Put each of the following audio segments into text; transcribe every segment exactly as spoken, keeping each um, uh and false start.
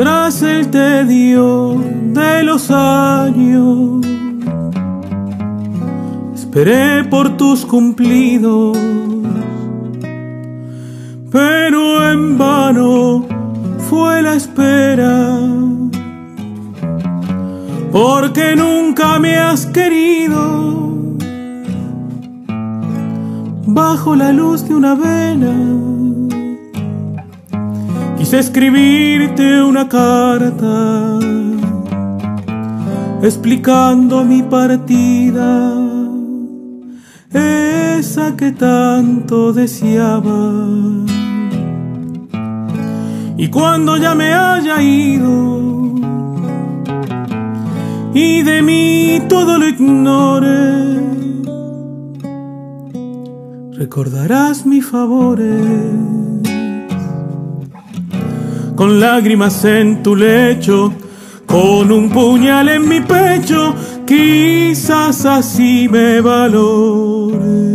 tras el tedio de los años. Esperé por tus cumplidos, pero en vano fue la espera, porque nunca me has querido. Bajo la luz de una vela quise escribirte una carta explicando mi partida, esa que tanto deseaba. Y cuando ya me haya ido y de mí todo lo ignore, recordarás mis favores. Con lágrimas en tu lecho, con un puñal en mi pecho, quizás así me valores.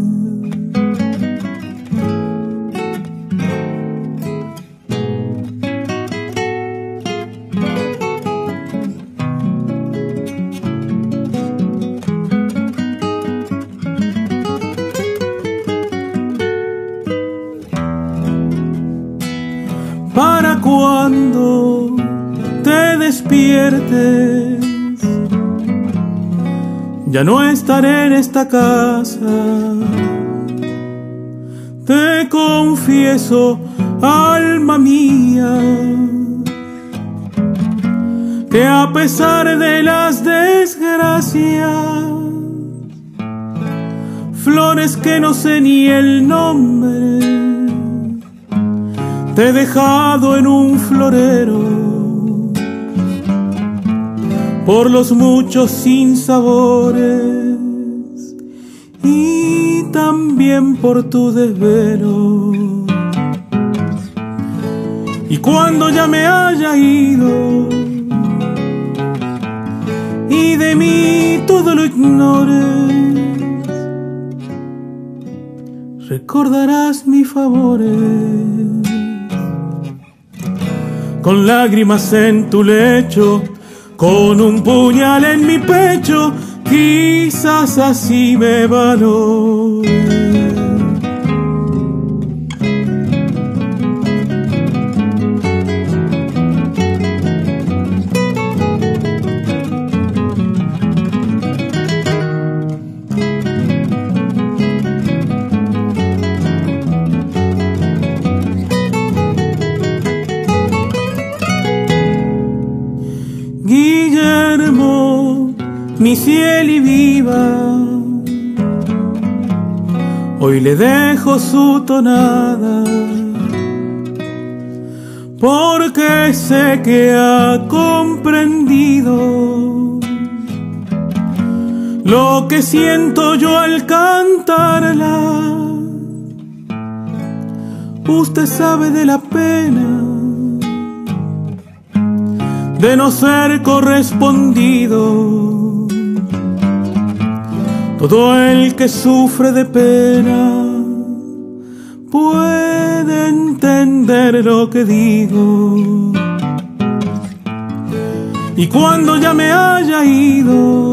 Para cuando te despiertes, ya no estaré en esta casa. Te confieso, alma mía, que a pesar de las desgracias, flores que no sé ni el nombre, te he dejado en un florero por los muchos sinsabores y también por tu desvelo. Y cuando ya me haya ido y de mí todo lo ignores, recordarás mis favores. Con lágrimas en tu lecho, con un puñal en mi pecho, quizás así me valores. Guillermo, mi cielo y viva, hoy le dejo su tonada, porque sé que ha comprendido lo que siento yo al cantarla. Usted sabe de la pena de no ser correspondido. Todo el que sufre de pena puede entender lo que digo. Y cuando ya me haya ido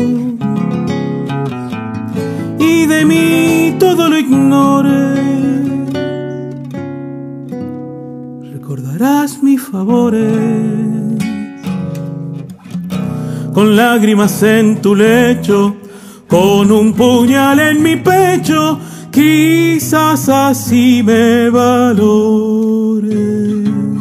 y de mí todo lo ignore, recordarás mis favores. Con lágrimas en tu lecho, con un puñal en mi pecho, quizás así me valores.